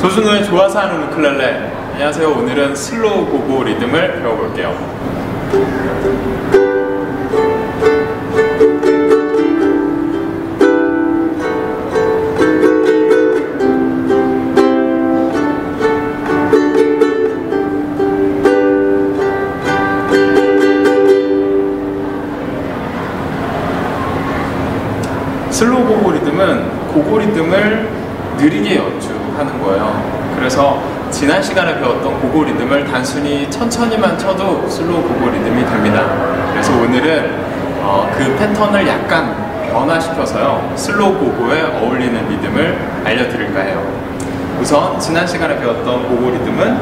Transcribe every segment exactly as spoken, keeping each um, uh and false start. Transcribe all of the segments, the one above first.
조준호의 좋아서 하는 우쿨렐레. 안녕하세요. 오늘은 슬로우 고고 리듬을 배워볼게요. 슬로우 고고 리듬은 고고 리듬을 느리게 연주하는 거예요. 그래서 지난 시간에 배웠던 고고 리듬을 단순히 천천히만 쳐도 슬로우 고고 리듬이 됩니다. 그래서 오늘은 어, 그 패턴을 약간 변화시켜서요, 슬로우 고고에 어울리는 리듬을 알려드릴까 해요. 우선 지난 시간에 배웠던 고고 리듬은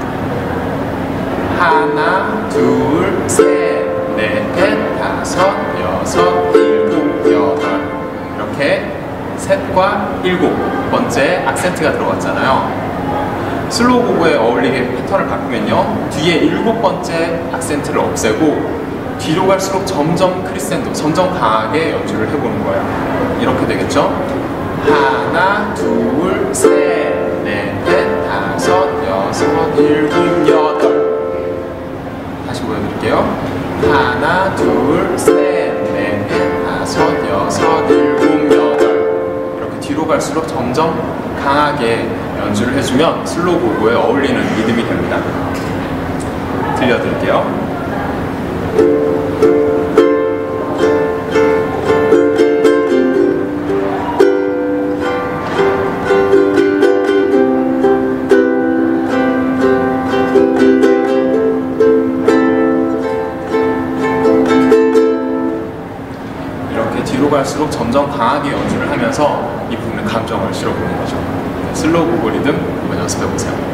하나, 둘, 셋, 넷, 다섯, 여섯, 일곱, 여덟, 이렇게 셋과 일곱 번째 악센트가 들어갔잖아요. 슬로우 고고에 어울리게 패턴을 바꾸면요, 뒤에 일곱 번째 악센트를 없애고 뒤로 갈수록 점점 크리센도, 점점 강하게 연주를 해보는 거예요. 이렇게 되겠죠? 하나, 둘, 셋, 넷, 다섯, 여섯, 일곱, 여덟. 다시 보여드릴게요. 하나, 둘, 셋, 넷, 다섯, 여섯, 일곱, 여덟. 이렇게 뒤로 갈수록 점점 강하게 연주를 해주면 슬로우 고고에 어울리는 리듬이 됩니다. 들려드릴게요. 이렇게 뒤로 갈수록 점점 강하게 연주를 하면서 이 부분에 감정을 실어보는 거죠. 슬로우 고고 리듬 한번 연습해보세요.